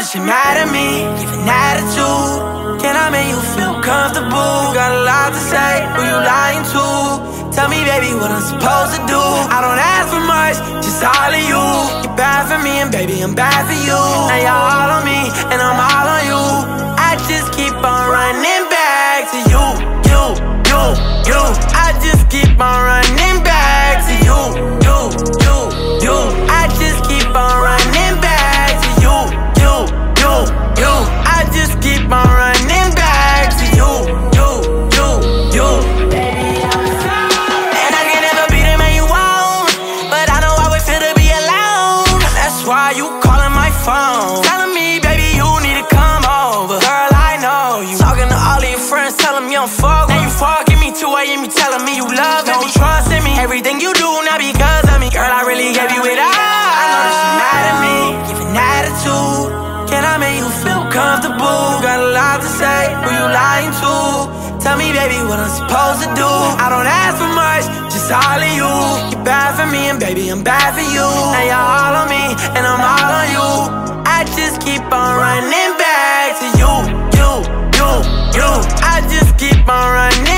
that you're mad at me, giving attitude. Can I make you feel comfortable? Got a lot to say, who you lying to? Tell me, baby, what I'm supposed to do. I don't ask for much, just all of you. You're bad for me, and baby, I'm bad for you. Now you're all on me, and I'm all on you. I just keep on running back to you, you, you, you. I just keep on running back to you, you, you, you. I just keep on running back to you, you, you, you. I just keep on running back to you, you, you, you. And I can never be the man you want, but I know I would feel to be alone. That's why you calling my phone, telling me, baby, you need to come over. Girl, I know you talking to all of your friends, tell them you don't fuck. Now you fucking me 2 AM, you telling me you love me. Don't trust in me, everything you do not because of me. Girl, I really gave you it all. I know that you're mad at me, giving attitude. Can I make you feel comfortable? Got a lot to say, who you lying to? Tell me, baby, what I'm supposed to do. I don't ask for much, just all of you. You're bad for me, and baby, I'm bad for you. Now you're all on me, and I'm all on you. I just keep on running back to you, you, you, you. I just keep on running